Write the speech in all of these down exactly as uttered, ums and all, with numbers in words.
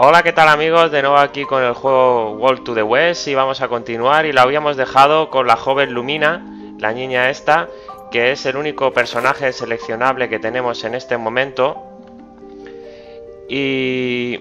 Hola, ¿qué tal amigos? De nuevo aquí con el juego World to the West y vamos a continuar y lo habíamos dejado con la joven Lumina, la niña esta, que es el único personaje seleccionable que tenemos en este momento. Y...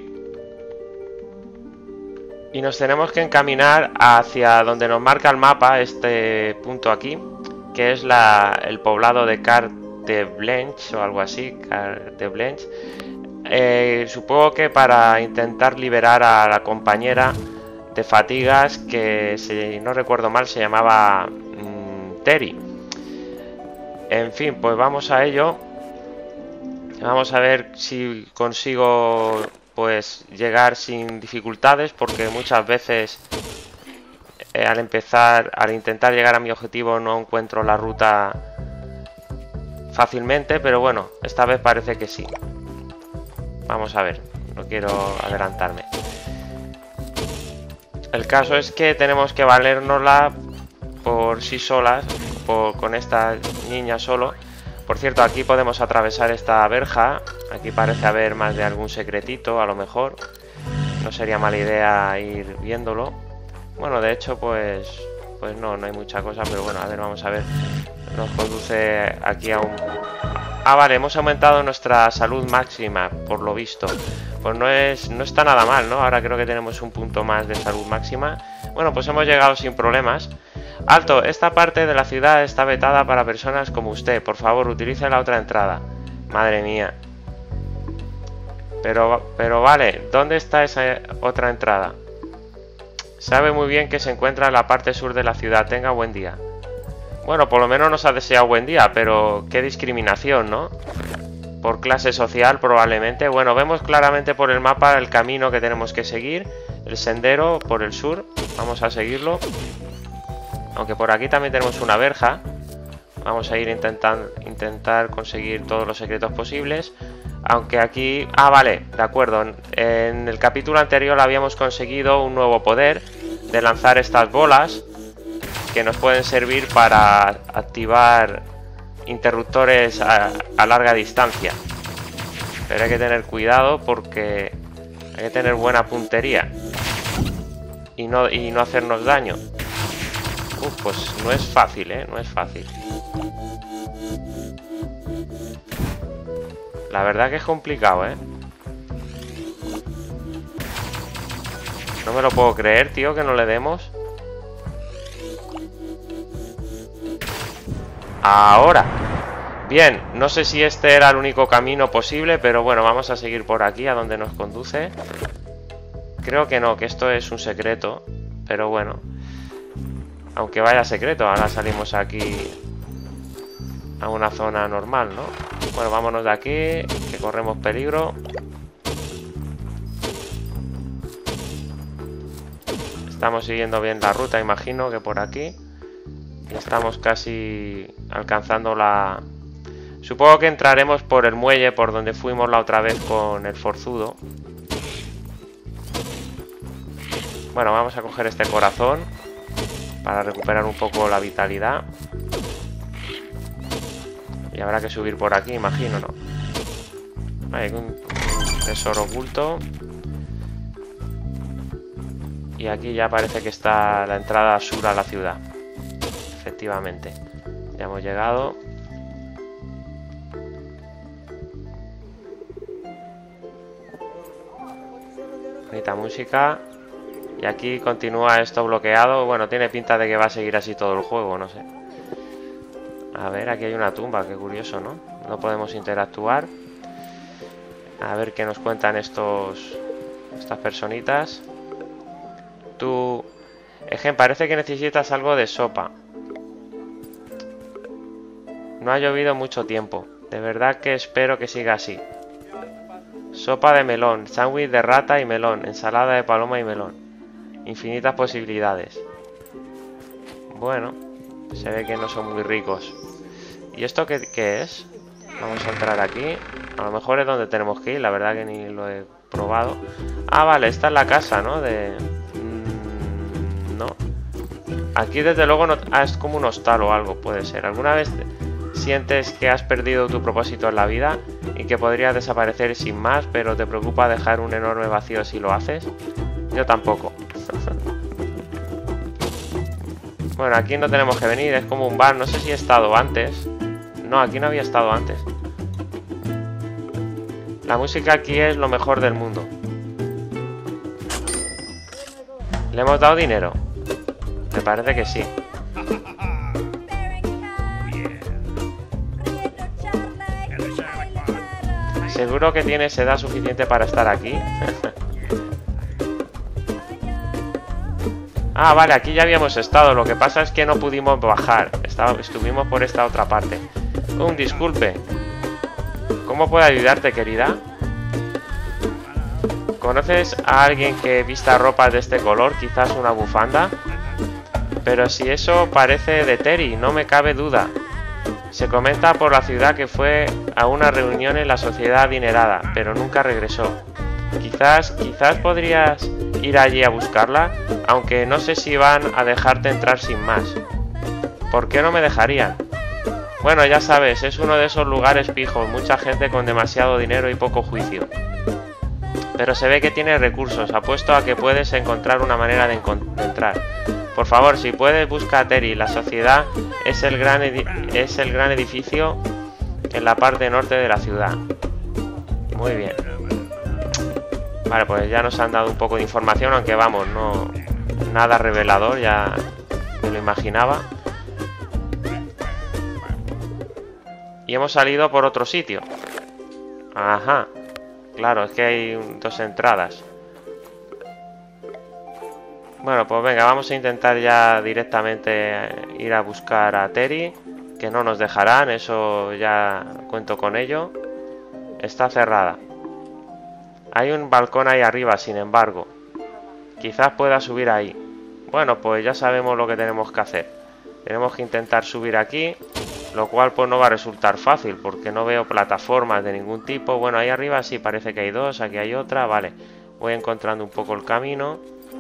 y nos tenemos que encaminar hacia donde nos marca el mapa, este punto aquí, que es la, el poblado de Carte Blanche o algo así, Carte Blanche. Eh, supongo que para intentar liberar a la compañera de fatigas que, si no recuerdo mal, se llamaba mmm, Terry. En fin, pues vamos a ello. Vamos a ver si consigo pues llegar sin dificultades, porque muchas veces eh, al empezar, al intentar llegar a mi objetivo no encuentro la ruta fácilmente, pero bueno, esta vez parece que sí. Vamos a ver, no quiero adelantarme. El caso es que tenemos que valérnosla por sí solas, por, con esta niña solo. Por cierto, aquí podemos atravesar esta verja. Aquí parece haber más de algún secretito, a lo mejor. No sería mala idea ir viéndolo. Bueno, de hecho, pues, pues no, no hay mucha cosa, pero bueno, a ver, vamos a ver. Nos conduce aquí a un... Ah, vale, hemos aumentado nuestra salud máxima, por lo visto. Pues no es, no está nada mal, ¿no? Ahora creo que tenemos un punto más de salud máxima. Bueno, pues hemos llegado sin problemas. Alto, esta parte de la ciudad está vetada para personas como usted. Por favor, utilice la otra entrada. Madre mía. Pero, pero vale, ¿dónde está esa otra entrada? Sabe muy bien que se encuentra en la parte sur de la ciudad. Tenga buen día. Bueno, por lo menos nos ha deseado buen día, pero qué discriminación, ¿no? Por clase social probablemente. Bueno, vemos claramente por el mapa el camino que tenemos que seguir. El sendero por el sur. Vamos a seguirlo. Aunque por aquí también tenemos una verja. Vamos a ir intentando intentar conseguir todos los secretos posibles. Aunque aquí... Ah, vale, de acuerdo. En el capítulo anterior habíamos conseguido un nuevo poder de lanzar estas bolas que nos pueden servir para activar interruptores a, a larga distancia. Pero hay que tener cuidado porque hay que tener buena puntería y no, y no hacernos daño. Uf, pues no es fácil, ¿eh? No es fácil. La verdad que es complicado, ¿eh? No me lo puedo creer, tío, que no le demos. Ahora. Bien, no sé si este era el único camino posible, pero bueno, vamos a seguir por aquí a donde nos conduce. Creo que no, que esto es un secreto, pero bueno. Aunque vaya secreto, ahora salimos aquí a una zona normal, ¿no? Bueno, vámonos de aquí, que corremos peligro. Estamos siguiendo bien la ruta, imagino que por aquí. Y estamos casi alcanzando la... Supongo que entraremos por el muelle por donde fuimos la otra vez con el forzudo. Bueno, vamos a coger este corazón para recuperar un poco la vitalidad. Y habrá que subir por aquí, imagino, ¿no? Hay un tesoro oculto. Y aquí ya parece que está la entrada sur a la ciudad. Efectivamente. Ya hemos llegado. Bonita música. Y aquí continúa esto bloqueado. Bueno, tiene pinta de que va a seguir así todo el juego, no sé. A ver, aquí hay una tumba, qué curioso, ¿no? No podemos interactuar. A ver qué nos cuentan estos estas personitas. Tú... Ejen, parece que necesitas algo de sopa. No ha llovido mucho tiempo. De verdad que espero que siga así. Sopa de melón, sándwich de rata y melón, ensalada de paloma y melón. Infinitas posibilidades. Bueno, se ve que no son muy ricos. ¿Y esto qué, qué es? Vamos a entrar aquí. A lo mejor es donde tenemos que ir, la verdad que ni lo he probado. Ah, vale, esta es la casa, ¿no? De... Mm, no. Aquí desde luego no... Ah, es como un hostal o algo, puede ser. ¿Alguna vez sientes que has perdido tu propósito en la vida y que podrías desaparecer sin más, pero te preocupa dejar un enorme vacío si lo haces? Yo tampoco. Bueno, aquí no tenemos que venir, es como un bar. No sé si he estado antes. No, aquí no había estado antes. La música aquí es lo mejor del mundo. ¿Le hemos dado dinero? Me parece que sí. ¿Seguro que tienes edad suficiente para estar aquí? Ah, vale, aquí ya habíamos estado. Lo que pasa es que no pudimos bajar. Estaba, estuvimos por esta otra parte. Un disculpe. ¿Cómo puedo ayudarte, querida? ¿Conoces a alguien que vista ropas de este color? Quizás una bufanda. Pero si eso parece de Terry, no me cabe duda. Se comenta por la ciudad que fue a una reunión en la sociedad adinerada, pero nunca regresó. Quizás, quizás podrías ir allí a buscarla, aunque no sé si van a dejarte entrar sin más. ¿Por qué no me dejarían? Bueno, ya sabes, es uno de esos lugares pijos, mucha gente con demasiado dinero y poco juicio. Pero se ve que tiene recursos, apuesto a que puedes encontrar una manera de, de entrar. Por favor, si puedes, busca a Terry. La sociedad es el, gran es el gran edificio en la parte norte de la ciudad. Muy bien. Vale, pues ya nos han dado un poco de información, aunque vamos, no nada revelador, ya me lo imaginaba. Y hemos salido por otro sitio. Ajá. Claro, es que hay dos entradas. Bueno, pues venga, vamos a intentar ya directamente ir a buscar a Terry, que no nos dejarán, eso ya cuento con ello. Está cerrada. Hay un balcón ahí arriba, sin embargo. Quizás pueda subir ahí. Bueno, pues ya sabemos lo que tenemos que hacer. Tenemos que intentar subir aquí, lo cual pues no va a resultar fácil, porque no veo plataformas de ningún tipo. Bueno, ahí arriba sí parece que hay dos, aquí hay otra, vale. Voy encontrando un poco el camino.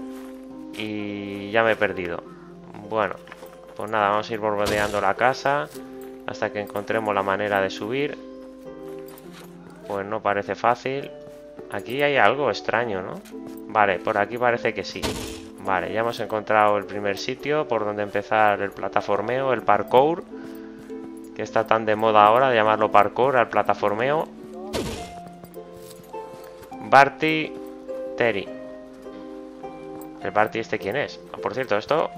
Y ya me he perdido. Bueno, pues nada, vamos a ir bordeando la casa hasta que encontremos la manera de subir. Pues no parece fácil. Aquí hay algo extraño, ¿no? Vale, por aquí parece que sí. Vale, ya hemos encontrado el primer sitio por donde empezar el plataformeo, el parkour, que está tan de moda ahora, de llamarlo parkour al plataformeo. Barty Terry. ¿El Barty este quién es? Oh, por cierto, esto...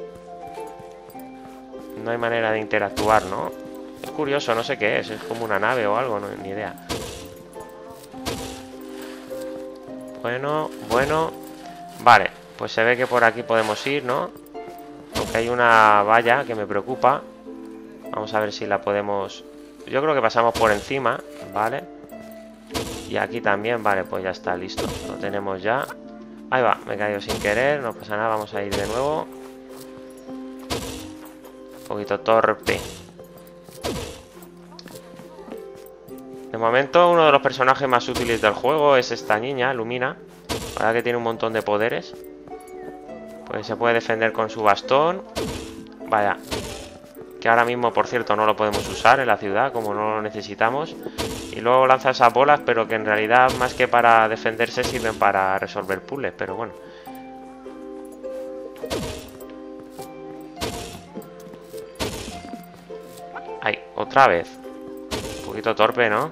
No hay manera de interactuar, ¿no? Es curioso, no sé qué es. Es como una nave o algo, no, ni idea. Bueno, bueno. Vale, pues se ve que por aquí podemos ir, ¿no? Aunque hay una valla que me preocupa. Vamos a ver si la podemos... Yo creo que pasamos por encima, ¿vale? Y aquí también, vale, pues ya está, listo. Lo tenemos ya. Ahí va, me he caído sin querer, no pasa nada, vamos a ir de nuevo. Un poquito torpe. De momento, uno de los personajes más útiles del juego es esta niña, Lumina. Ahora que tiene un montón de poderes. Pues se puede defender con su bastón. Vaya. Que ahora mismo, por cierto, no lo podemos usar en la ciudad, como no lo necesitamos. Y luego lanza esas bolas, pero que en realidad más que para defenderse sirven para resolver puzzles, pero bueno. Ay, otra vez. Un poquito torpe, ¿no?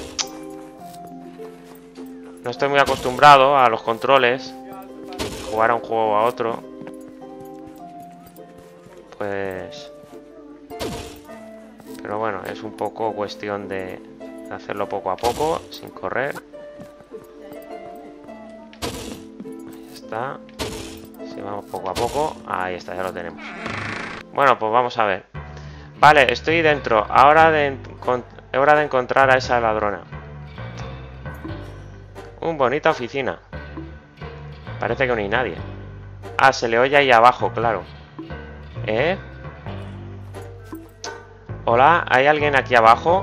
No estoy muy acostumbrado a los controles. Jugar a un juego o a otro. Pues... Pero bueno, es un poco cuestión de... hacerlo poco a poco, sin correr. Ahí está. Si vamos poco a poco. Ahí está, ya lo tenemos. Bueno, pues vamos a ver. Vale, estoy dentro. Ahora de hora de encontrar a esa ladrona. Un bonita oficina. Parece que no hay nadie. Ah, se le oye ahí abajo, claro. ¿Eh? Hola, ¿hay alguien aquí abajo?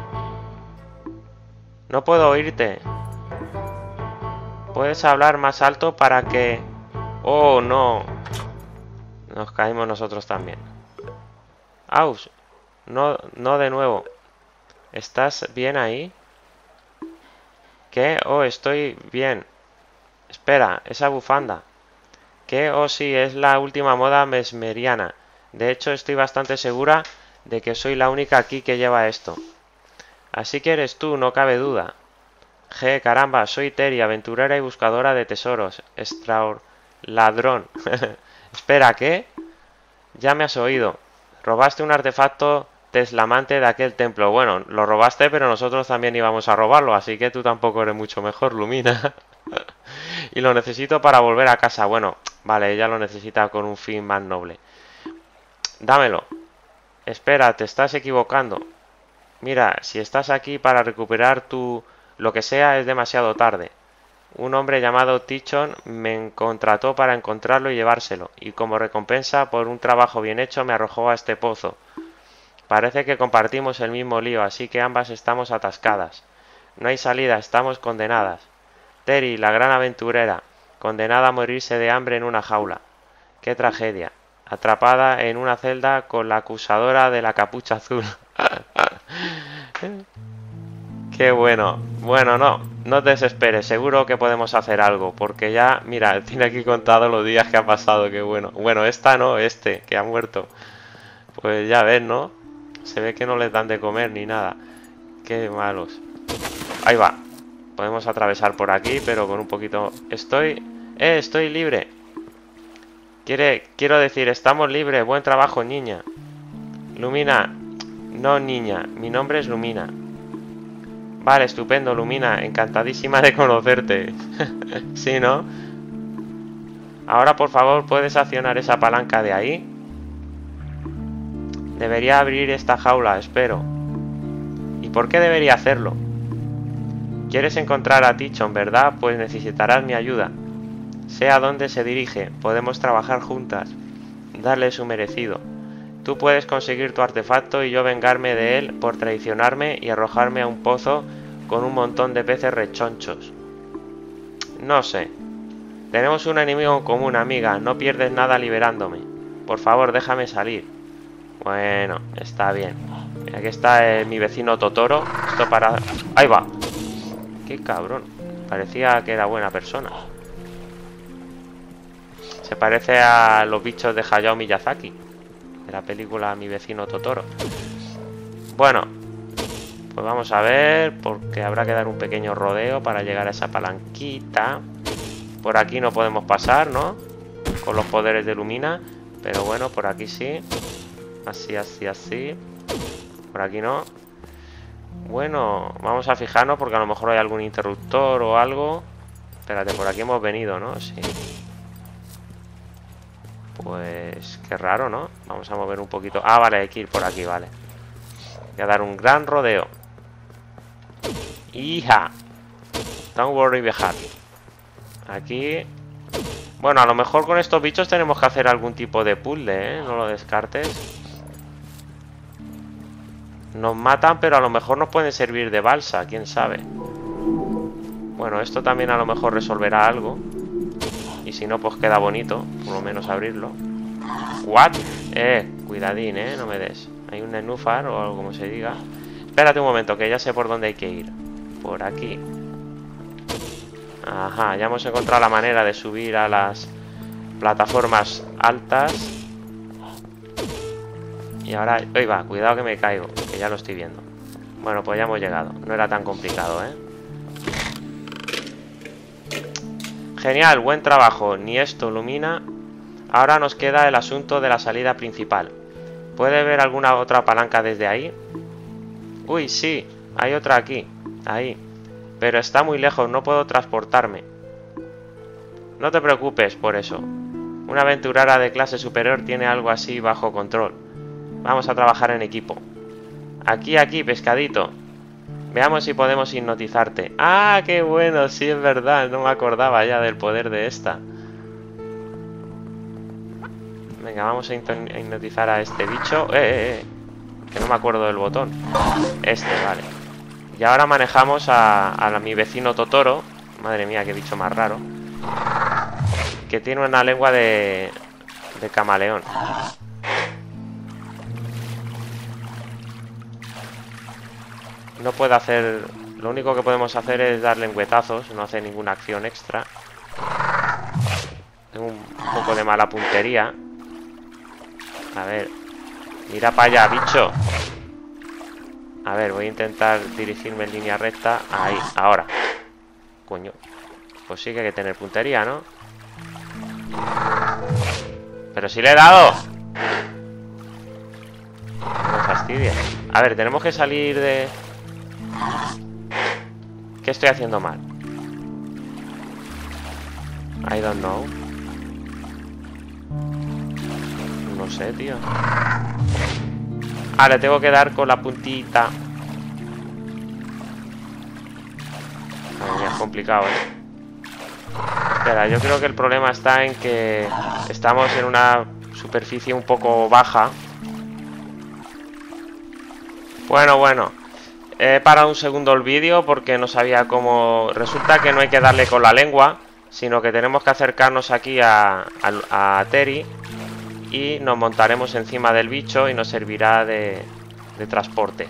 No puedo oírte. ¿Puedes hablar más alto para que...? Oh, no. Nos caímos nosotros también. Aus. No, no de nuevo. ¿Estás bien ahí? ¿Qué? Oh, estoy bien. Espera, esa bufanda. ¿Qué? Oh, sí, es la última moda mesmeriana. De hecho, estoy bastante segura de que soy la única aquí que lleva esto. Así que eres tú, no cabe duda. Je, caramba, soy Terry, aventurera y buscadora de tesoros. Extraor... Ladrón. Espera, ¿qué? Ya me has oído. Robaste un artefacto teslamante de aquel templo. Bueno, lo robaste, pero nosotros también íbamos a robarlo, así que tú tampoco eres mucho mejor, Lumina. Y lo necesito para volver a casa. Bueno, vale, ella lo necesita con un fin más noble. Dámelo. Espera, te estás equivocando. Mira, si estás aquí para recuperar tu... lo que sea, es demasiado tarde. Un hombre llamado Tichon me contrató para encontrarlo y llevárselo, y como recompensa por un trabajo bien hecho me arrojó a este pozo. Parece que compartimos el mismo lío, así que ambas estamos atascadas. No hay salida, estamos condenadas. Terry, la gran aventurera, condenada a morirse de hambre en una jaula. ¡Qué tragedia! Atrapada en una celda con la acusadora de la capucha azul. ¡Qué bueno! Bueno, no, no te desesperes, seguro que podemos hacer algo, porque ya, mira, tiene aquí contado los días que ha pasado, qué bueno. Bueno, esta no, este, que ha muerto. Pues ya ves, ¿no? Se ve que no les dan de comer ni nada. Qué malos. Ahí va. Podemos atravesar por aquí, pero con un poquito... Estoy... ¡Eh, estoy libre! Quiere... Quiero decir, estamos libres. Buen trabajo, niña. Lumina. No, niña. Mi nombre es Lumina. Vale, estupendo, Lumina. Encantadísima de conocerte. Sí, ¿no? Ahora, por favor, ¿puedes accionar esa palanca de ahí? Debería abrir esta jaula, espero. ¿Y por qué debería hacerlo? Quieres encontrar a Tichon, ¿verdad? Pues necesitarás mi ayuda. Sé a dónde se dirige. Podemos trabajar juntas. Darle su merecido. Tú puedes conseguir tu artefacto y yo vengarme de él por traicionarme y arrojarme a un pozo con un montón de peces rechonchos. No sé. Tenemos un enemigo en común, amiga. No pierdes nada liberándome. Por favor, déjame salir. Bueno, está bien. Aquí está eh, mi vecino Totoro. Esto para... ¡Ahí va! ¡Qué cabrón! Parecía que era buena persona. Se parece a los bichos de Hayao Miyazaki, de la película Mi vecino Totoro. Bueno, pues vamos a ver, porque habrá que dar un pequeño rodeo para llegar a esa palanquita. Por aquí no podemos pasar, ¿no? Con los poderes de Lumina. Pero bueno, por aquí sí. Así, así, así. Por aquí no. Bueno, vamos a fijarnos porque a lo mejor hay algún interruptor o algo. Espérate, por aquí hemos venido, ¿no? Sí. Pues qué raro, ¿no? Vamos a mover un poquito. Ah, vale, hay que ir por aquí, vale. Voy a dar un gran rodeo. ¡Hija! Don't worry, be happy. Aquí... Bueno, a lo mejor con estos bichos tenemos que hacer algún tipo de puzzle, ¿eh? No lo descartes. Nos matan, pero a lo mejor nos pueden servir de balsa, quién sabe. Bueno, esto también a lo mejor resolverá algo. Y si no, pues queda bonito, por lo menos abrirlo. ¿What? Eh, cuidadín, eh, no me des. Hay un nenúfar o algo como se diga. Espérate un momento, que ya sé por dónde hay que ir. Por aquí. Ajá, ya hemos encontrado la manera de subir a las plataformas altas. Y ahora... ¡Ahí va! Cuidado que me caigo, que ya lo estoy viendo. Bueno, pues ya hemos llegado. No era tan complicado, ¿eh? Genial, buen trabajo. Ni esto, Lumina. Ahora nos queda el asunto de la salida principal. ¿Puede ver alguna otra palanca desde ahí? Uy, sí. Hay otra aquí. Ahí. Pero está muy lejos, no puedo transportarme. No te preocupes por eso. Una aventurera de clase superior tiene algo así bajo control. Vamos a trabajar en equipo. Aquí, aquí, pescadito. Veamos si podemos hipnotizarte. ¡Ah, qué bueno! Sí, es verdad. No me acordaba ya del poder de esta. Venga, vamos a hipnotizar a este bicho. ¡Eh, eh, eh! Que no me acuerdo del botón. Este, vale. Y ahora manejamos a, a mi vecino Totoro. Madre mía, qué bicho más raro. Que tiene una lengua de, de camaleón. no puede hacer... Lo único que podemos hacer es darle lengüetazos. No hace ninguna acción extra. Tengo un poco de mala puntería. A ver. Mira para allá, bicho. A ver, voy a intentar dirigirme en línea recta. Ahí, ahora. Coño. Pues sí que hay que tener puntería, ¿no? Pero si le he dado. No me fastidia. A ver, tenemos que salir de... ¿Qué estoy haciendo mal? I don't know. No sé, tío. Ah, le tengo que dar con la puntita. Madre mía, es complicado, ¿eh? Espera, yo creo que el problema está en que estamos en una superficie un poco baja. Bueno, bueno. He parado un segundo el vídeo porque no sabía cómo... Resulta que no hay que darle con la lengua, sino que tenemos que acercarnos aquí a, a, a Terry y nos montaremos encima del bicho y nos servirá de, de transporte.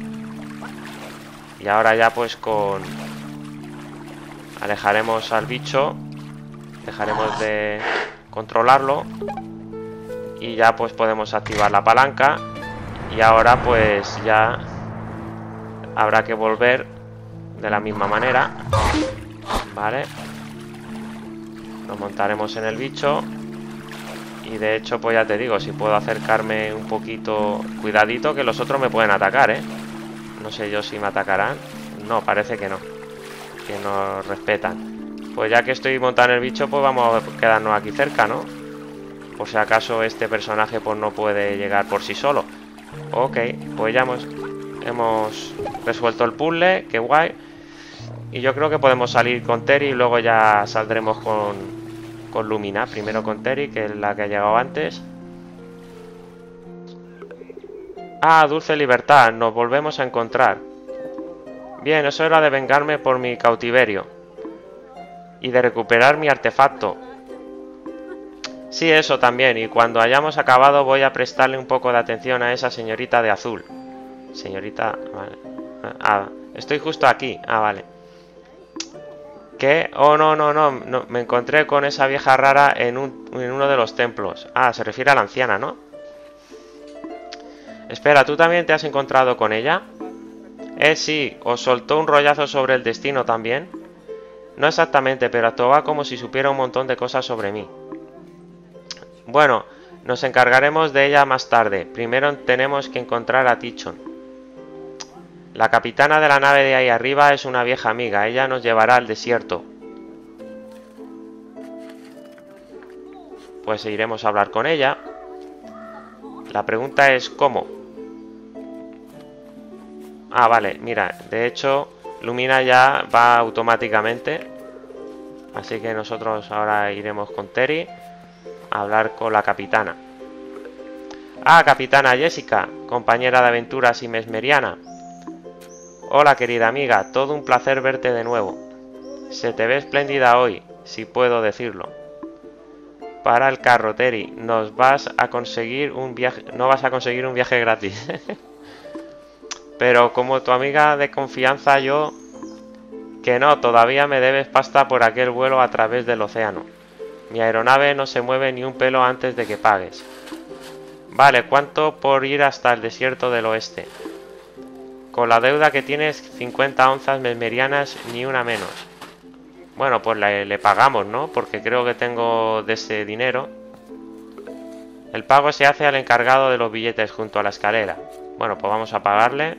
Y ahora ya pues con... Alejaremos al bicho, dejaremos de controlarlo y ya pues podemos activar la palanca y ahora pues ya... Habrá que volver de la misma manera. Vale. Nos montaremos en el bicho. Y de hecho, pues ya te digo, si puedo acercarme un poquito... Cuidadito, que los otros me pueden atacar, ¿eh? No sé yo si me atacarán. No, parece que no. Que nos respetan. Pues ya que estoy montado en el bicho, pues vamos a quedarnos aquí cerca, ¿no? Por si acaso este personaje pues no puede llegar por sí solo. Ok, pues ya hemos... Hemos resuelto el puzzle, qué guay. Y yo creo que podemos salir con Terry y luego ya saldremos con, con Lumina. Primero con Terry, que es la que ha llegado antes. Ah, Dulce Libertad, nos volvemos a encontrar. Bien, eso era de vengarme por mi cautiverio. Y de recuperar mi artefacto. Sí, eso también. Y cuando hayamos acabado voy a prestarle un poco de atención a esa señorita de azul. Señorita, vale. Ah, estoy justo aquí. Ah, vale. ¿Qué? Oh, no, no, no, no. Me encontré con esa vieja rara en, un, en uno de los templos. Ah, se refiere a la anciana, ¿no? Espera, ¿tú también te has encontrado con ella? Eh, sí. ¿Os soltó un rollazo sobre el destino también? No exactamente, pero actuaba como si supiera un montón de cosas sobre mí. Bueno, nos encargaremos de ella más tarde. Primero tenemos que encontrar a Tichon. La capitana de la nave de ahí arriba es una vieja amiga. Ella nos llevará al desierto. Pues iremos a hablar con ella. La pregunta es ¿cómo? Ah, vale, mira. De hecho, Lumina ya va automáticamente. Así que nosotros ahora iremos con Terry a hablar con la capitana. Ah, capitana Jessica, compañera de aventuras y mesmeriana. Hola, querida amiga, todo un placer verte de nuevo. Se te ve espléndida hoy, si puedo decirlo. Para el carro, Terry, nos vas a conseguir un viaje, no vas a conseguir un viaje gratis. Pero como tu amiga de confianza, yo... Que no, todavía me debes pasta por aquel vuelo a través del océano. Mi aeronave no se mueve ni un pelo antes de que pagues. Vale, ¿cuánto por ir hasta el desierto del oeste? Con la deuda que tienes, cincuenta onzas mesmerianas, ni una menos. Bueno, pues le, le pagamos, ¿no? Porque creo que tengo de ese dinero. El pago se hace al encargado de los billetes junto a la escalera. Bueno, pues vamos a pagarle.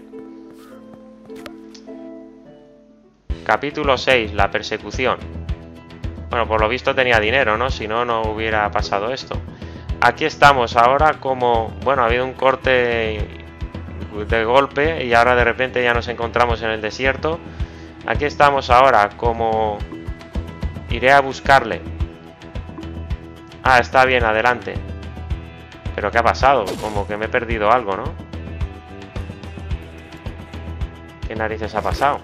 Capítulo seis, la persecución. Bueno, por lo visto tenía dinero, ¿no? Si no, no hubiera pasado esto. Aquí estamos ahora como... Bueno, ha habido un corte de golpe y ahora de repente ya nos encontramos en el desierto. Aquí estamos ahora como... Iré a buscarle. Ah, está bien, adelante. ¿Pero qué ha pasado? Como que me he perdido algo, ¿no? ¿Qué narices ha pasado?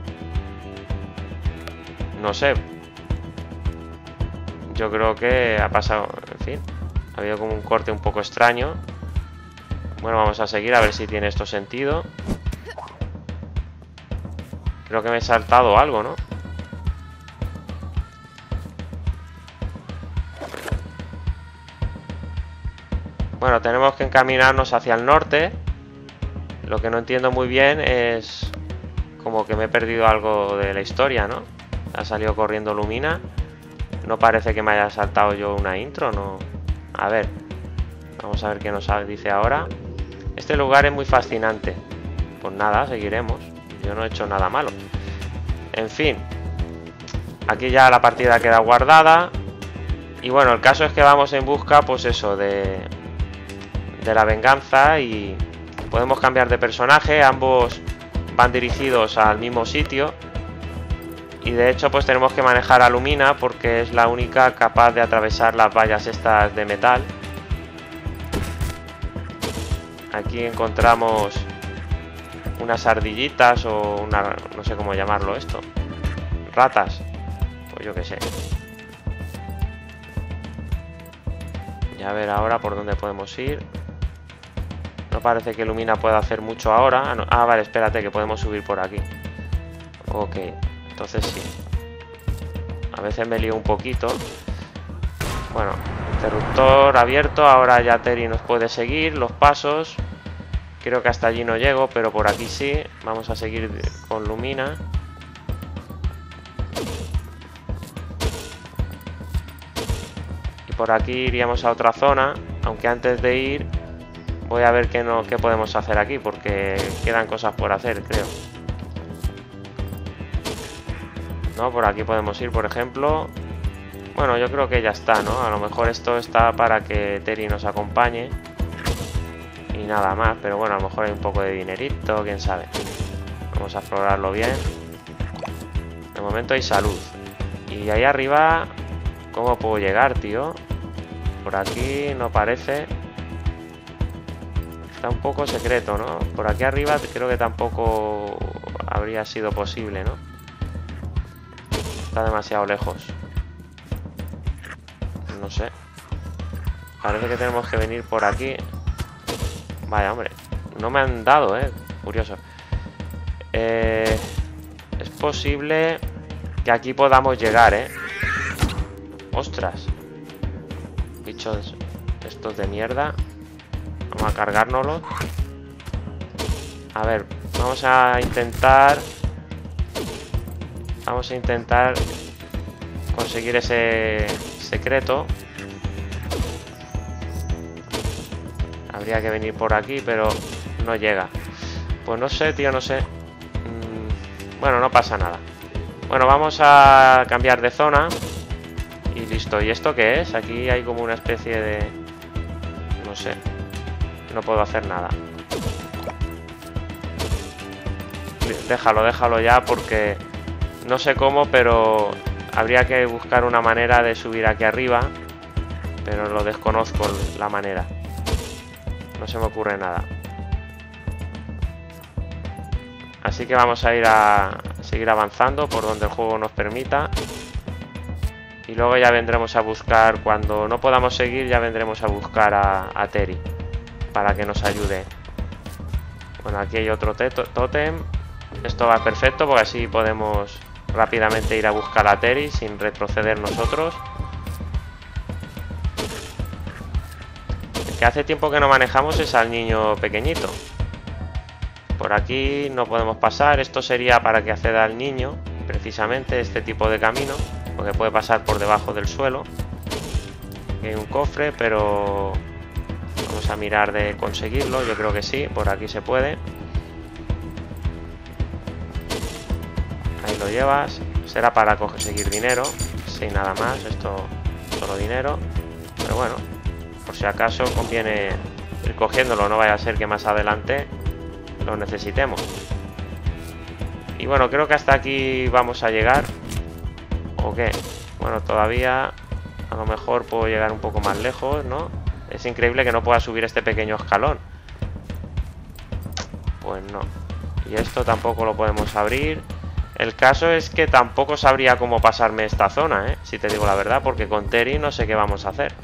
No sé. Yo creo que ha pasado... En fin, ha habido como un corte un poco extraño. Bueno, vamos a seguir a ver si tiene esto sentido. Creo que me he saltado algo, ¿no? Bueno, tenemos que encaminarnos hacia el norte. Lo que no entiendo muy bien es como que me he perdido algo de la historia, ¿no? Ha salido corriendo Lumina. No parece que me haya saltado yo una intro, ¿no? A ver, vamos a ver qué nos dice ahora. Este lugar es muy fascinante. Pues nada, seguiremos. Yo no he hecho nada malo. En fin, aquí ya la partida queda guardada. Y bueno, el caso es que vamos en busca, pues eso, de, de la venganza. Y podemos cambiar de personaje. Ambos van dirigidos al mismo sitio. Y de hecho pues tenemos que manejar a Lumina porque es la única capaz de atravesar las vallas estas de metal. Aquí encontramos unas ardillitas o una... no sé cómo llamarlo esto. Ratas. Pues yo qué sé. Y a ver ahora por dónde podemos ir. No parece que Lumina pueda hacer mucho ahora. Ah, no. Ah, vale, espérate que podemos subir por aquí. Ok. Entonces sí. A veces me lío un poquito. Bueno, interruptor abierto. Ahora ya Terry nos puede seguir los pasos. Creo que hasta allí no llego, pero por aquí sí. Vamos a seguir con Lumina. Y por aquí iríamos a otra zona. Aunque antes de ir voy a ver qué, no, qué podemos hacer aquí, porque quedan cosas por hacer, creo. No, por aquí podemos ir, por ejemplo. Bueno, yo creo que ya está, ¿no? A lo mejor esto está para que Terry nos acompañe. Y nada más, pero bueno, a lo mejor hay un poco de dinerito, quién sabe. Vamos a explorarlo bien. De momento hay salud. Y ahí arriba, ¿cómo puedo llegar, tío? Por aquí no parece. Está un poco secreto, ¿no? Por aquí arriba creo que tampoco habría sido posible, ¿no? Está demasiado lejos. No sé. Parece que tenemos que venir por aquí. Vaya, hombre. No me han dado, eh. Curioso. Eh, es posible que aquí podamos llegar, eh. Ostras. Bichos estos de mierda. Vamos a cargárnoslos. A ver, vamos a intentar... Vamos a intentar conseguir ese secreto. Habría que venir por aquí, pero no llega. Pues no sé, tío, no sé. Mm, bueno, no pasa nada. Bueno, vamos a cambiar de zona. Y listo. ¿Y esto qué es? Aquí hay como una especie de... No sé. No puedo hacer nada. Déjalo, déjalo ya porque... No sé cómo, pero habría que buscar una manera de subir aquí arriba. Pero lo desconozco la manera. No se me ocurre nada. Así que vamos a ir a seguir avanzando por donde el juego nos permita. Y luego ya vendremos a buscar, cuando no podamos seguir, ya vendremos a buscar a, a Terry. Para que nos ayude. Bueno, aquí hay otro tótem. Esto va perfecto porque así podemos... rápidamente ir a buscar a Terry sin retroceder nosotros. El que hace tiempo que no manejamos es al niño pequeñito. Por aquí no podemos pasar. Esto sería para que acceda al niño, precisamente este tipo de camino, porque puede pasar por debajo del suelo. Aquí hay un cofre, pero vamos a mirar de conseguirlo. Yo creo que sí, por aquí se puede. Ahí lo llevas. Será para conseguir dinero. Sin nada más. Esto solo dinero. Pero bueno, por si acaso conviene ir cogiéndolo. No vaya a ser que más adelante lo necesitemos. Y bueno, creo que hasta aquí vamos a llegar. ¿O qué? Bueno, todavía a lo mejor puedo llegar un poco más lejos, ¿no? Es increíble que no pueda subir este pequeño escalón. Pues no. Y esto tampoco lo podemos abrir. El caso es que tampoco sabría cómo pasarme esta zona, ¿eh? Si te digo la verdad, porque con Terry no sé qué vamos a hacer.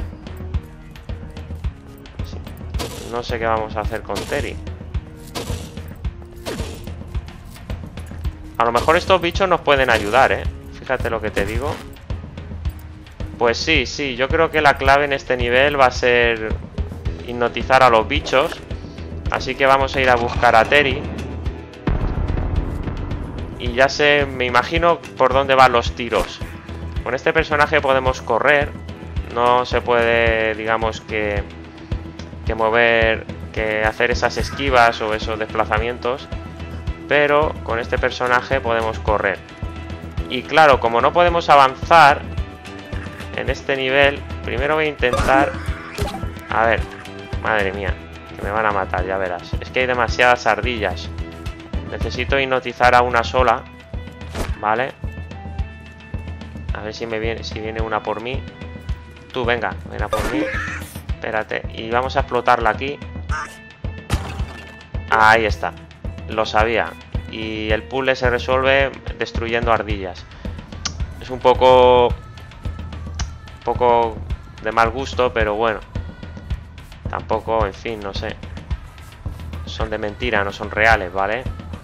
No sé qué vamos a hacer con Terry. A lo mejor estos bichos nos pueden ayudar, ¿eh? Fíjate lo que te digo. Pues sí, sí, yo creo que la clave en este nivel va a ser hipnotizar a los bichos. Así que vamos a ir a buscar a Terry. Y ya sé, me imagino por dónde van los tiros. Con este personaje podemos correr. No se puede, digamos que, que mover, que hacer esas esquivas o esos desplazamientos. Pero con este personaje podemos correr. Y claro, como no podemos avanzar en este nivel, primero voy a intentar... A ver, madre mía, que me van a matar, ya verás. Es que hay demasiadas ardillas. Necesito hipnotizar a una sola, ¿vale? A ver si me viene, si viene una por mí. Tú, venga, ven a por mí. Espérate, y vamos a explotarla aquí. Ahí está. Lo sabía. Y el puzzle se resuelve destruyendo ardillas. Es un poco... Un poco de mal gusto, pero bueno. Tampoco, en fin, no sé. Son de mentira, no son reales, ¿vale?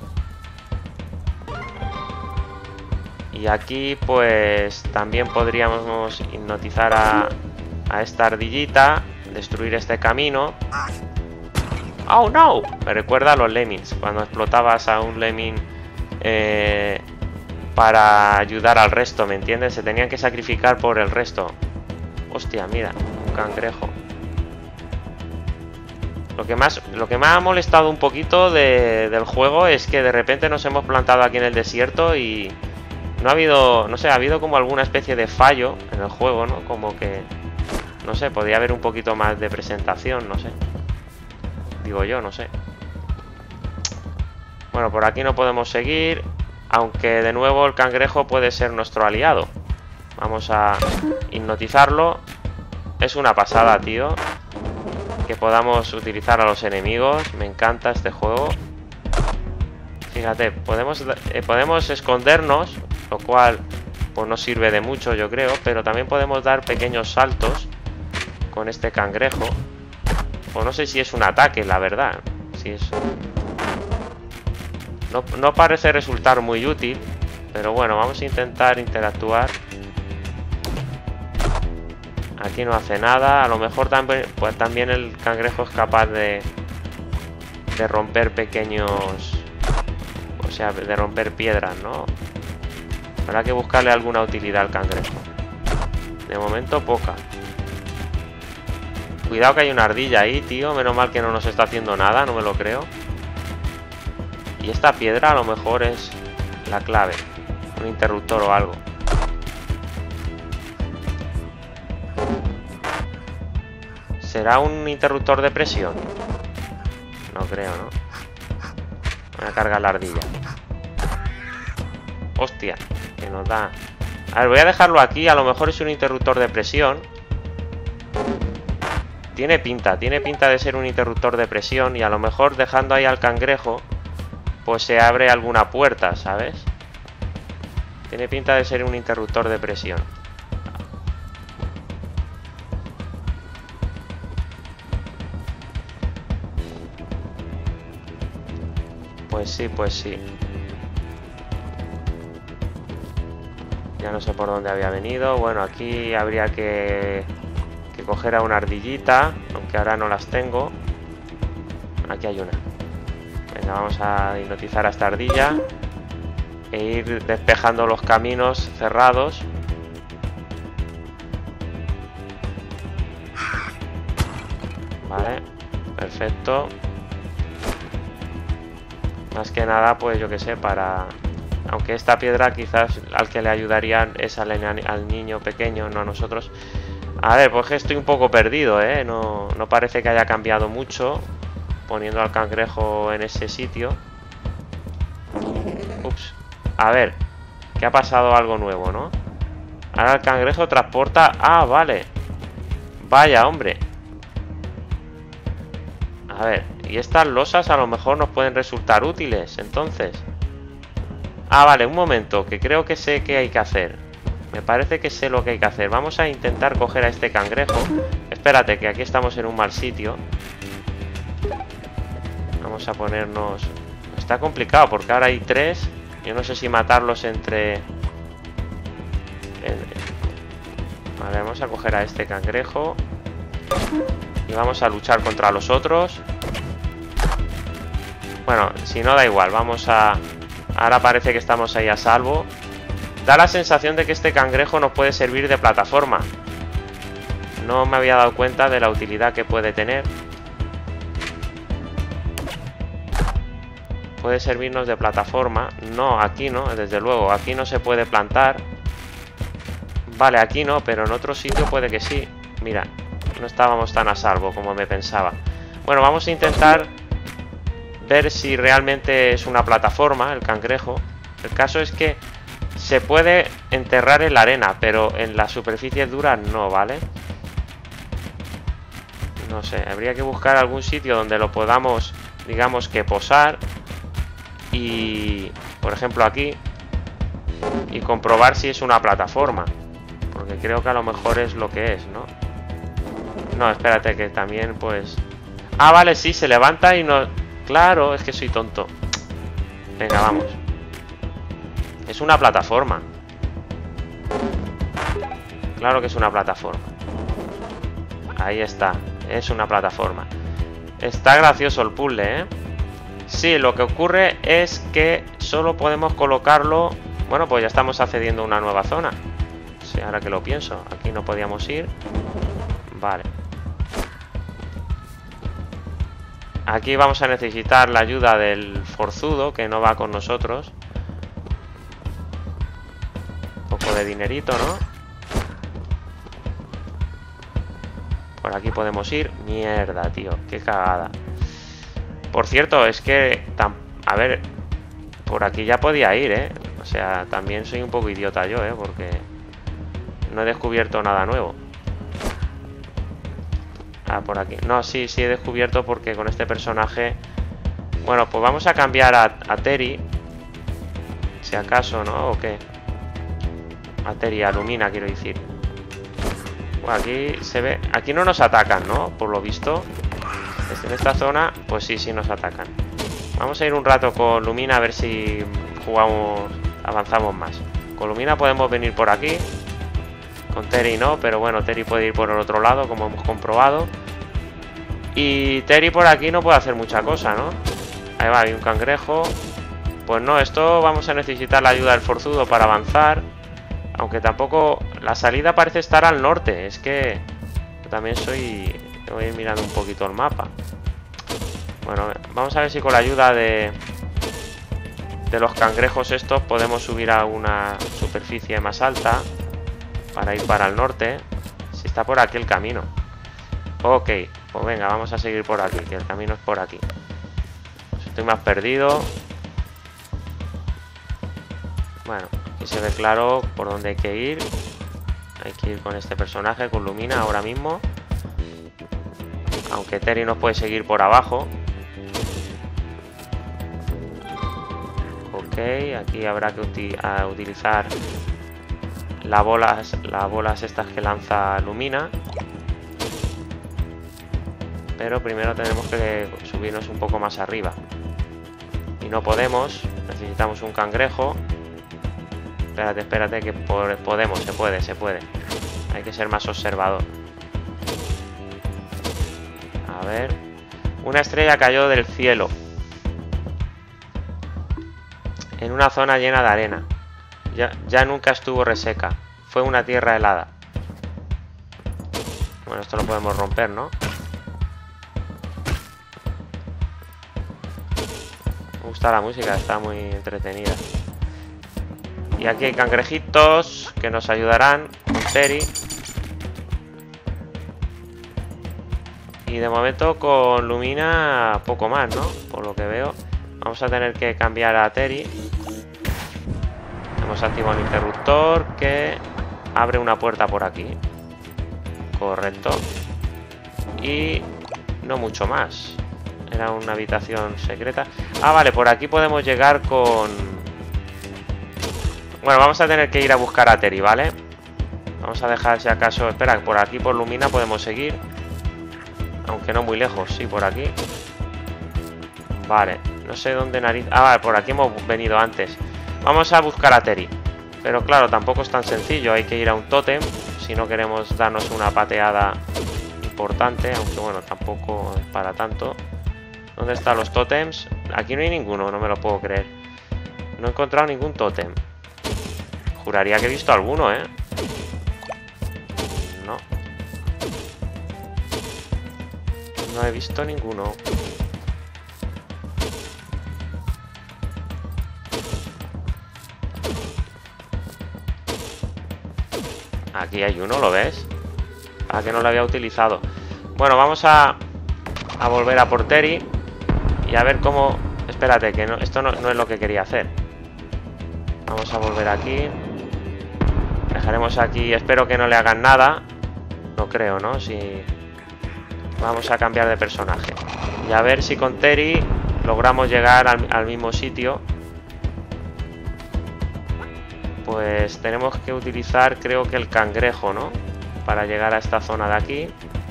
Y aquí, pues, también podríamos hipnotizar a, a esta ardillita. Destruir este camino. ¡Oh, no! Me recuerda a los lemmings. Cuando explotabas a un lemming eh, para ayudar al resto, ¿me entiendes? Se tenían que sacrificar por el resto. Hostia, mira, un cangrejo. Lo que más, lo que me ha molestado un poquito de, del juego es que de repente nos hemos plantado aquí en el desierto y no ha habido, no sé, ha habido como alguna especie de fallo en el juego, ¿no? Como que, no sé, podría haber un poquito más de presentación, no sé. Digo yo, no sé. Bueno, por aquí no podemos seguir, aunque de nuevo el cangrejo puede ser nuestro aliado. Vamos a hipnotizarlo. Es una pasada, tío, que podamos utilizar a los enemigos. Me encanta este juego. Fíjate, podemos, eh, podemos escondernos, lo cual pues no sirve de mucho, yo creo. Pero también podemos dar pequeños saltos con este cangrejo. O no sé si es un ataque, la verdad. Si es... no, no parece resultar muy útil. Pero bueno, vamos a intentar interactuar. Aquí no hace nada. A lo mejor también, pues también el cangrejo es capaz de, de romper pequeños... O sea, de romper piedras, ¿no? Habrá que buscarle alguna utilidad al cangrejo. De momento, poca. Cuidado que hay una ardilla ahí, tío. Menos mal que no nos está haciendo nada, no me lo creo. Y esta piedra a lo mejor es la clave. Un interruptor o algo. ¿Será un interruptor de presión? No creo, ¿no? Voy a cargar la ardilla. Hostia, que nos da... A ver, voy a dejarlo aquí. A lo mejor es un interruptor de presión. Tiene pinta, tiene pinta de ser un interruptor de presión. Y a lo mejor dejando ahí al cangrejo, pues se abre alguna puerta, ¿sabes? Tiene pinta de ser un interruptor de presión. Pues sí, pues sí. Ya no sé por dónde había venido. Bueno, aquí habría que, que coger a una ardillita, aunque ahora no las tengo. Aquí hay una. Venga, vamos a hipnotizar a esta ardilla e ir despejando los caminos cerrados. Vale, perfecto. Más que nada, pues yo que sé, para... Aunque esta piedra quizás al que le ayudarían es al, al niño pequeño, no a nosotros. A ver, pues que estoy un poco perdido, ¿eh? No, no parece que haya cambiado mucho poniendo al cangrejo en ese sitio. Ups. A ver, que ha pasado algo nuevo, ¿no? Ahora el cangrejo transporta... Ah, vale. Vaya, hombre. A ver, y estas losas a lo mejor nos pueden resultar útiles, entonces. Ah, vale, un momento, que creo que sé qué hay que hacer. Me parece que sé lo que hay que hacer. Vamos a intentar coger a este cangrejo. Espérate, que aquí estamos en un mal sitio. Vamos a ponernos... Está complicado porque ahora hay tres. Yo no sé si matarlos entre... Vale, vamos a coger a este cangrejo. Y vamos a luchar contra los otros. Bueno, si no da igual, vamos a... Ahora parece que estamos ahí a salvo. Da la sensación de que este cangrejo nos puede servir de plataforma. No me había dado cuenta de la utilidad que puede tener. Puede servirnos de plataforma. No, aquí no, desde luego. Aquí no se puede plantar. Vale, aquí no, pero en otro sitio puede que sí. Mira, no estábamos tan a salvo como me pensaba. Bueno, vamos a intentar ver si realmente es una plataforma el cangrejo. El caso es que se puede enterrar en la arena, pero en las superficies duras no, ¿vale? No sé, habría que buscar algún sitio donde lo podamos, digamos que posar. Y, por ejemplo, aquí. Y comprobar si es una plataforma. Porque creo que a lo mejor es lo que es, ¿no? No, espérate, que también, pues... Ah, vale, sí, se levanta y no... Claro, es que soy tonto. Venga, vamos. Es una plataforma. Claro que es una plataforma. Ahí está. Es una plataforma. Está gracioso el puzzle, ¿eh? Sí, lo que ocurre es que solo podemos colocarlo... Bueno, pues ya estamos accediendo a una nueva zona. Sí, ahora que lo pienso. Aquí no podíamos ir. Vale. Aquí vamos a necesitar la ayuda del forzudo, que no va con nosotros. Un poco de dinerito, ¿no? Por aquí podemos ir. Mierda, tío. Qué cagada. Por cierto, es que... A ver... Por aquí ya podía ir, ¿eh? O sea, también soy un poco idiota yo, ¿eh? Porque... No he descubierto nada nuevo. Ah, por aquí. No, sí, sí he descubierto porque con este personaje... Bueno, pues vamos a cambiar a, a Terry. Si acaso, ¿no? ¿O qué? A Terry, a Lumina, quiero decir. Bueno, aquí se ve... Aquí no nos atacan, ¿no? Por lo visto. En esta zona, pues sí, sí nos atacan. Vamos a ir un rato con Lumina a ver si jugamos... Avanzamos más. Con Lumina podemos venir por aquí. Con Terry no, pero bueno, Terry puede ir por el otro lado, como hemos comprobado. Y Terry por aquí no puede hacer mucha cosa, ¿no? Ahí va, hay un cangrejo. Pues no, esto vamos a necesitar la ayuda del forzudo para avanzar. Aunque tampoco... La salida parece estar al norte. Es que... Yo también soy... Voy a ir mirando un poquito el mapa. Bueno, vamos a ver si con la ayuda de... De los cangrejos estos podemos subir a una superficie más alta. Para ir para el norte. Si está por aquí el camino. Ok, pues venga, vamos a seguir por aquí. Que el camino es por aquí. Pues estoy más perdido. Bueno, aquí se ve claro por dónde hay que ir. Hay que ir con este personaje, con Lumina ahora mismo. Aunque Terry nos puede seguir por abajo. Ok, aquí habrá que uti a utilizar las bolas, las bolas estas que lanza Lumina. Pero primero tenemos que subirnos un poco más arriba. Y no podemos, necesitamos un cangrejo. Espérate, espérate, que podemos, se puede, se puede. Hay que ser más observador. A ver. Una estrella cayó del cielo. En una zona llena de arena. Ya, ya nunca estuvo reseca. Fue una tierra helada. Bueno, esto lo podemos romper, ¿no? Me gusta la música, está muy entretenida. Y aquí hay cangrejitos que nos ayudarán con Terry. Y de momento con Lumina poco más, ¿no? Por lo que veo. Vamos a tener que cambiar a Terry. Hemos activado un interruptor que abre una puerta por aquí. Correcto. Y no mucho más. Era una habitación secreta. Ah, vale, por aquí podemos llegar con... Bueno, vamos a tener que ir a buscar a Terry, ¿vale? Vamos a dejar si acaso... Espera, por aquí por Lumina podemos seguir. Aunque no muy lejos, sí, por aquí. Vale, no sé dónde nariz... Ah, vale, por aquí hemos venido antes. Vamos a buscar a Terry. Pero claro, tampoco es tan sencillo. Hay que ir a un tótem si no queremos darnos una pateada importante. Aunque bueno, tampoco es para tanto. ¿Dónde están los tótems? Aquí no hay ninguno, no me lo puedo creer. No he encontrado ningún tótem. Juraría que he visto alguno, ¿eh? No. No he visto ninguno. Aquí hay uno, ¿lo ves? Ah, que no lo había utilizado. Bueno, vamos a, a volver a por Terry y a ver cómo... Espérate, que no, esto no, no es lo que quería hacer. Vamos a volver aquí. Dejaremos aquí... Espero que no le hagan nada. No creo, ¿no? Si... Vamos a cambiar de personaje. Y a ver si con Terry logramos llegar al, al mismo sitio. Pues tenemos que utilizar, creo que el cangrejo, ¿no? Para llegar a esta zona de aquí.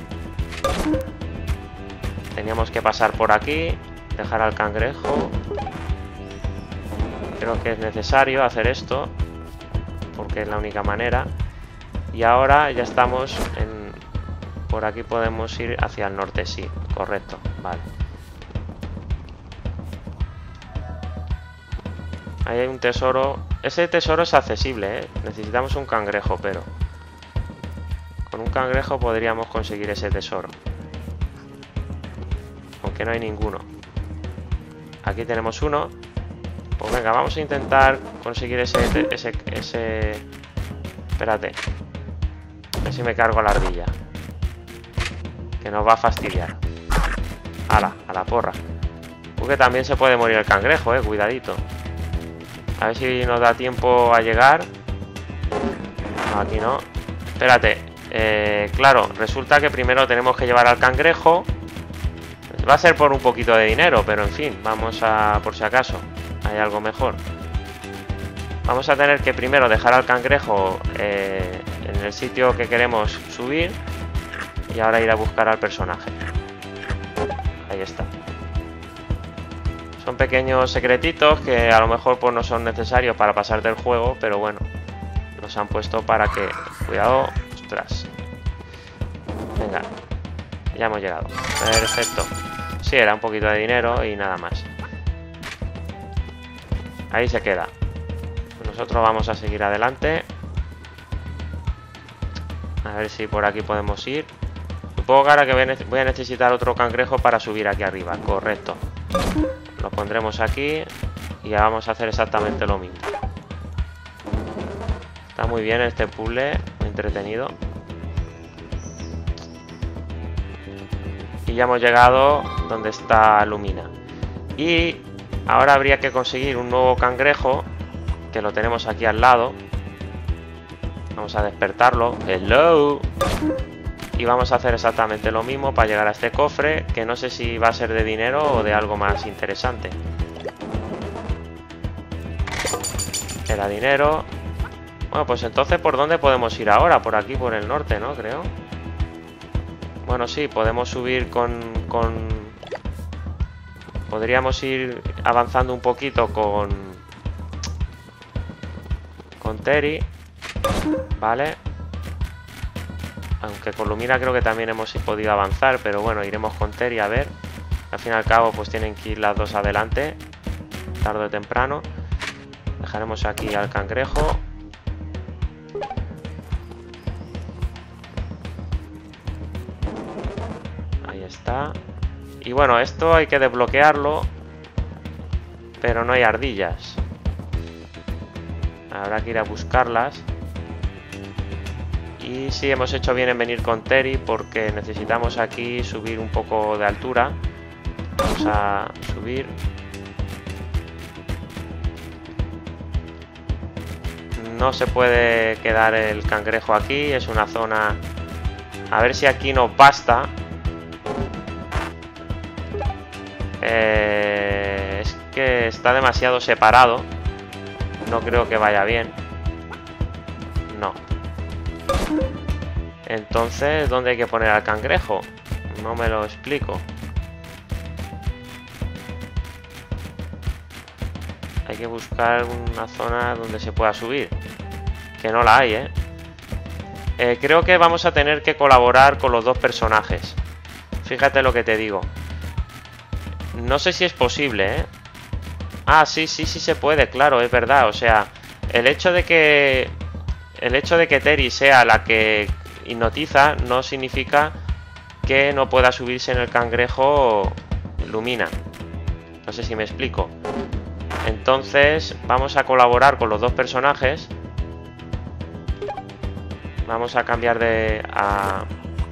Teníamos que pasar por aquí. Dejar al cangrejo. Creo que es necesario hacer esto. Porque es la única manera. Y ahora ya estamos en... Por aquí podemos ir hacia el norte, sí. Correcto, vale. Ahí hay un tesoro. Ese tesoro es accesible, ¿eh? Necesitamos un cangrejo, pero... Con un cangrejo podríamos conseguir ese tesoro. Aunque no hay ninguno. Aquí tenemos uno. Pues venga, vamos a intentar conseguir ese... ese, ese... Espérate. A ver si me cargo la ardilla. Que nos va a fastidiar. Ala, a la porra. Porque también se puede morir el cangrejo, eh. Cuidadito. A ver si nos da tiempo a llegar. No, aquí no. Espérate. Eh, claro, resulta que primero tenemos que llevar al cangrejo. Va a ser por un poquito de dinero, pero en fin, vamos a... Por si acaso hay algo mejor. Vamos a tener que primero dejar al cangrejo eh, en el sitio que queremos subir. Y ahora ir a buscar al personaje. Ahí está. Son pequeños secretitos que a lo mejor pues no son necesarios para pasar del juego, pero bueno, los han puesto para que... Cuidado. Ostras. Venga. Ya hemos llegado. Perfecto. Sí, era un poquito de dinero y nada más. Ahí se queda. Nosotros vamos a seguir adelante. A ver si por aquí podemos ir. Supongo que ahora que voy a necesitar otro cangrejo para subir aquí arriba. Correcto. Lo pondremos aquí y ya vamos a hacer exactamente lo mismo. Está muy bien este puzzle, muy entretenido. Y ya hemos llegado donde está Lumina. Y ahora habría que conseguir un nuevo cangrejo, que lo tenemos aquí al lado. Vamos a despertarlo. Hello. Y vamos a hacer exactamente lo mismo para llegar a este cofre, que no sé si va a ser de dinero o de algo más interesante. Era dinero. Bueno, pues entonces, ¿por dónde podemos ir ahora? Por aquí, por el norte, ¿no? Creo. Bueno, sí, podemos subir con... con... Podríamos ir avanzando un poquito con... Con Terry. Vale. Aunque con Lumina creo que también hemos podido avanzar, pero bueno, iremos con Terry a ver. Al fin y al cabo, pues tienen que ir las dos adelante, tarde o temprano. Dejaremos aquí al cangrejo. Ahí está. Y bueno, esto hay que desbloquearlo, pero no hay ardillas. Habrá que ir a buscarlas. Y sí, hemos hecho bien en venir con Terry porque necesitamos aquí subir un poco de altura. Vamos a subir. No se puede quedar el cangrejo aquí, es una zona... A ver si aquí nos basta. Eh, es que está demasiado separado. No creo que vaya bien. No. Entonces, ¿dónde hay que poner al cangrejo? No me lo explico. Hay que buscar una zona donde se pueda subir. Que no la hay, ¿eh? Eh, creo que vamos a tener que colaborar con los dos personajes. Fíjate lo que te digo. No sé si es posible, ¿eh? Ah, sí, sí, sí se puede, claro, es verdad. O sea, el hecho de que... El hecho de que Terry sea la que hipnotiza no significa que no pueda subirse en el cangrejo Lumina. No sé si me explico. Entonces, vamos a colaborar con los dos personajes. Vamos a cambiar de... A...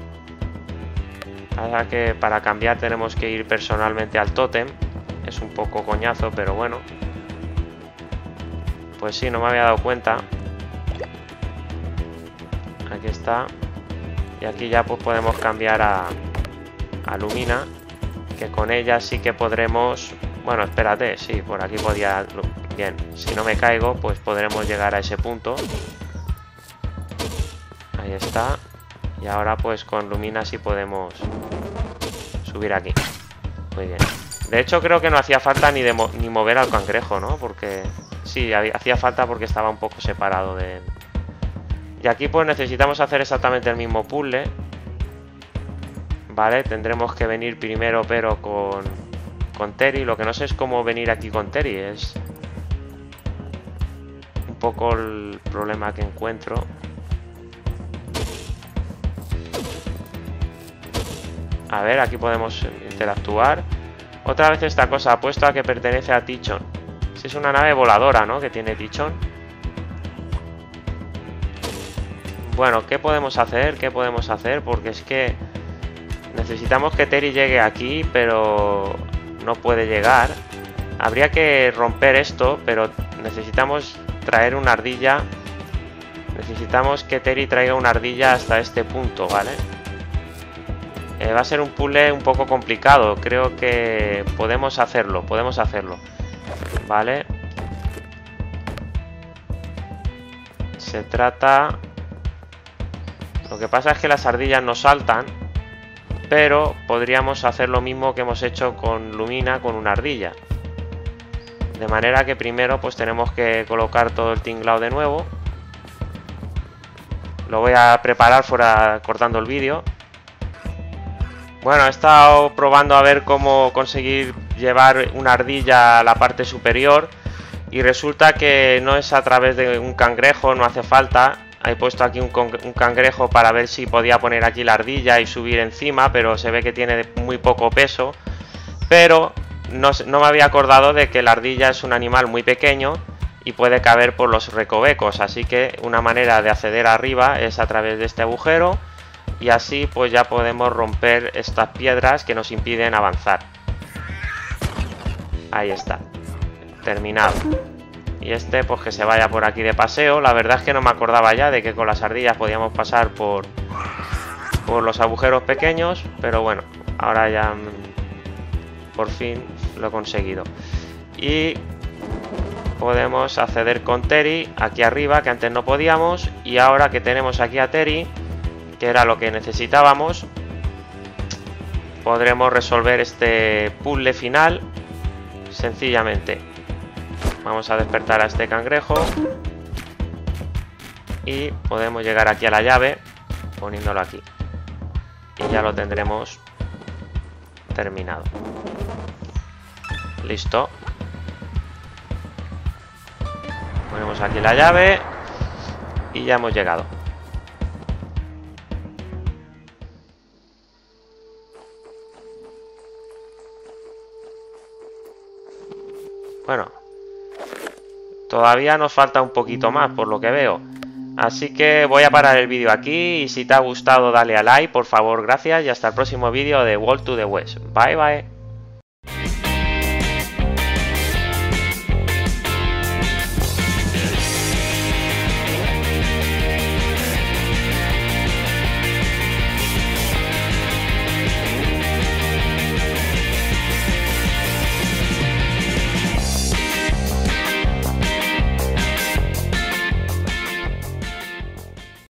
Para, que, para cambiar tenemos que ir personalmente al tótem. Es un poco coñazo, pero bueno. Pues sí, no me había dado cuenta. Aquí está. Y aquí ya pues podemos cambiar a, a Lumina. Que con ella sí que podremos... Bueno, espérate, sí, por aquí podía... Bien, si no me caigo, pues podremos llegar a ese punto. Ahí está. Y ahora pues con Lumina sí podemos subir aquí. Muy bien. De hecho creo que no hacía falta ni, de mo ni mover al cangrejo, ¿no? Porque... Sí, hacía falta porque estaba un poco separado de él. Y aquí pues necesitamos hacer exactamente el mismo puzzle. Vale, tendremos que venir primero pero con, con Terry. Lo que no sé es cómo venir aquí con Terry. Es un poco el problema que encuentro. A ver, aquí podemos interactuar. Otra vez esta cosa apuesto a que pertenece a Tichon. Si es una nave voladora, ¿no? Que tiene Tichon. Bueno, ¿qué podemos hacer? ¿Qué podemos hacer? Porque es que necesitamos que Terry llegue aquí, pero no puede llegar. Habría que romper esto, pero necesitamos traer una ardilla. Necesitamos que Terry traiga una ardilla hasta este punto, ¿vale? Eh, va a ser un puzzle un poco complicado. Creo que podemos hacerlo, podemos hacerlo. Vale. Se trata... Lo que pasa es que las ardillas no saltan, pero podríamos hacer lo mismo que hemos hecho con Lumina con una ardilla. De manera que primero pues tenemos que colocar todo el tinglado de nuevo. Lo voy a preparar fuera cortando el vídeo. Bueno, he estado probando a ver cómo conseguir llevar una ardilla a la parte superior y resulta que no es a través de un cangrejo, no hace falta. He puesto aquí un, un cangrejo para ver si podía poner aquí la ardilla y subir encima, pero se ve que tiene muy poco peso. Pero no, no me había acordado de que la ardilla es un animal muy pequeño y puede caber por los recovecos, así que una manera de acceder arriba es a través de este agujero. Y así pues ya podemos romper estas piedras que nos impiden avanzar. Ahí está. Terminado. Y este pues que se vaya por aquí de paseo. La verdad es que no me acordaba ya de que con las ardillas podíamos pasar por, por los agujeros pequeños. Pero bueno, ahora ya por fin lo he conseguido. Y podemos acceder con Terry aquí arriba, que antes no podíamos. Y ahora que tenemos aquí a Terry, que era lo que necesitábamos, podremos resolver este puzzle final sencillamente. Vamos a despertar a este cangrejo y podemos llegar aquí a la llave poniéndolo aquí y ya lo tendremos terminado. Listo. Ponemos aquí la llave y ya hemos llegado. Bueno, todavía nos falta un poquito más por lo que veo. Así que voy a parar el vídeo aquí y si te ha gustado dale a like, por favor, gracias y hasta el próximo vídeo de World to the West. Bye bye.